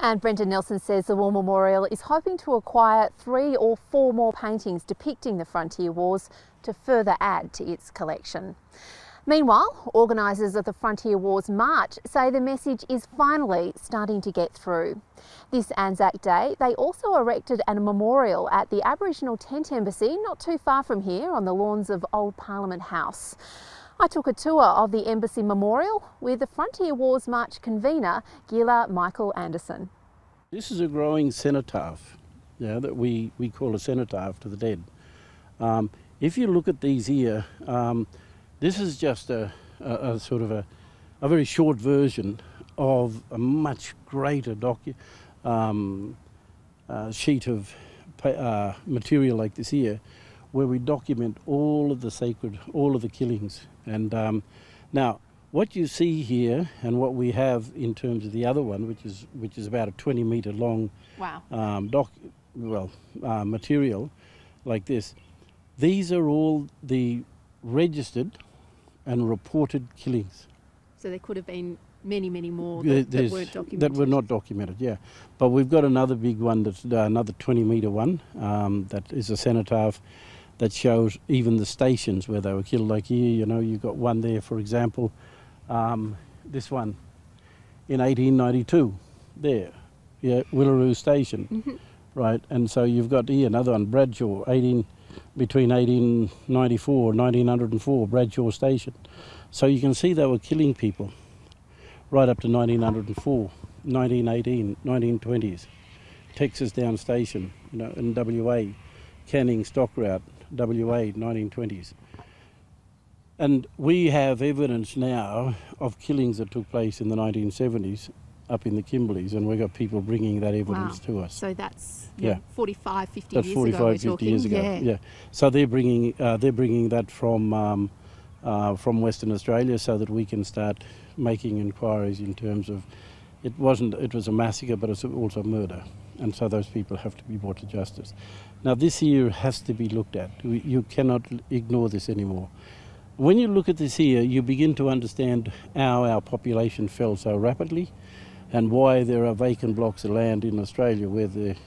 And Brendan Nelson says the War Memorial is hoping to acquire 3 or 4 more paintings depicting the Frontier Wars to further add to its collection. Meanwhile, organisers of the Frontier Wars March say the message is finally starting to get through. This ANZAC Day, they also erected a memorial at the Aboriginal Tent Embassy not too far from here on the lawns of Old Parliament House. I took a tour of the Embassy Memorial with the Frontier Wars March convener, Ghillar Michael Anderson. This is a growing cenotaph, that we call a cenotaph to the dead. If you look at these here, this is just a sort of a very short version of a much greater sheet of material like this here, where we document all of the killings. And now, what you see here, and what we have in terms of the other one, which is about a 20-metre long material like this, these are all the registered and reported killings. So there could have been many, many more that weren't documented. That were not documented, yeah. But we've got another big one that's another 20-metre one that is a cenotaph that shows even the stations where they were killed. Like here, you've got one there, for example, this one in 1892, there, Willaroo Station, right? And so you've got here another one, Bradshaw, between 1894 and 1904, Bradshaw Station. So you can see they were killing people right up to 1904, 1918, 1920s. Texas Down Station, in WA, Canning Stock Route, WA, 1920s. And we have evidence now of killings that took place in the 1970s up in the Kimberleys, and we've got people bringing that evidence to us. So that's 45, 50 that's years 45, ago. 50 years ago. Yeah. So they're bringing that from Western Australia, so that we can start making inquiries in terms of it was a massacre, but it's also murder, and so those people have to be brought to justice. Now this here has to be looked at. You cannot ignore this anymore. When you look at this here, you begin to understand how our population fell so rapidly, and why there are vacant blocks of land in Australia where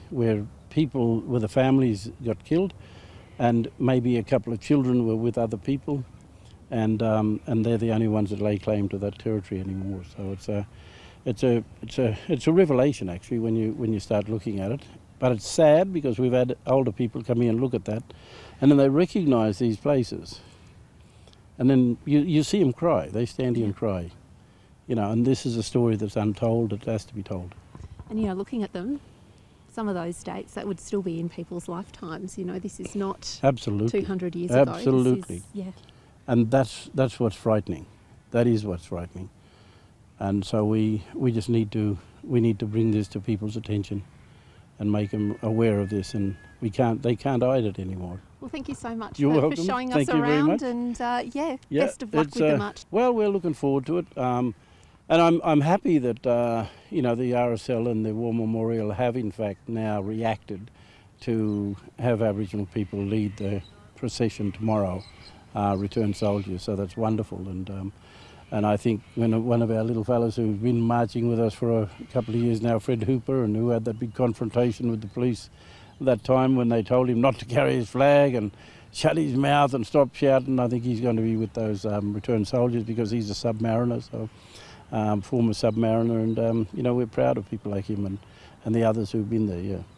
the families got killed, and maybe a couple of children were with other people, and they're the only ones that lay claim to that territory anymore. So it's a revelation actually when you start looking at it. But it's sad because we've had older people come in and look at that, and then they recognise these places, and then you see them cry. They stand here and cry. And this is a story that's untold. It has to be told. And looking at them, some of those dates that would still be in people's lifetimes. This is not absolutely 200 years ago. Absolutely. Yeah. And that's what's frightening. That is what's frightening. And so we just need to bring this to people's attention and make them aware of this. And they can't hide it anymore. Well, thank you so much for showing us around, and best of luck with the march. Well, we're looking forward to it. And I'm happy that the RSL and the War Memorial have in fact now reacted to have Aboriginal people lead the procession tomorrow, Return Soldiers. So that's wonderful, and I think when one of our little fellows who's been marching with us for a couple of years now, Fred Hooper, and who had that big confrontation with the police that time when they told him not to carry his flag and shut his mouth and stop shouting, I think he's going to be with those Return Soldiers, because he's a submariner. So. Former submariner, and we're proud of people like him and the others who've been there, yeah.